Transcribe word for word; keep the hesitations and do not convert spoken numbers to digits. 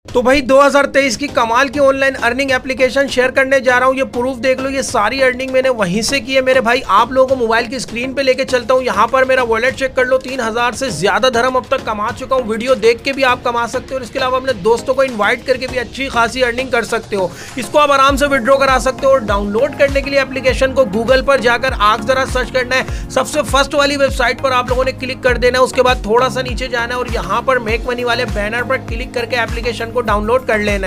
तो भाई दो हज़ार तेईस की कमाल की ऑनलाइन अर्निंग एप्लीकेशन शेयर करने जा रहा हूँ। ये प्रूफ देख लो, ये सारी अर्निंग मैंने वहीं से की है मेरे भाई। आप लोगों को मोबाइल की स्क्रीन पे लेके चलता हूँ, यहाँ पर मेरा वॉलेट चेक कर लो। तीन हजार से ज्यादा धर्म अब तक कमा चुका हूँ। वीडियो देख के भी आप कमा सकते हो और इसके अलावा अपने दोस्तों को इन्वाइट करके भी अच्छी खासी अर्निंग कर सकते हो। इसको आप आराम से विड्रॉ करा सकते हो। और डाउनलोड करने के लिए एप्लीकेशन को गूगल पर जाकर आग जरा सर्च करना है। सबसे फर्स्ट वाली वेबसाइट पर आप लोगों ने क्लिक कर देना है। उसके बाद थोड़ा सा नीचे जाना है और यहाँ पर मेक मनी वाले बैनर पर क्लिक करके एप्लीकेशन को डाउनलोड कर लेना है।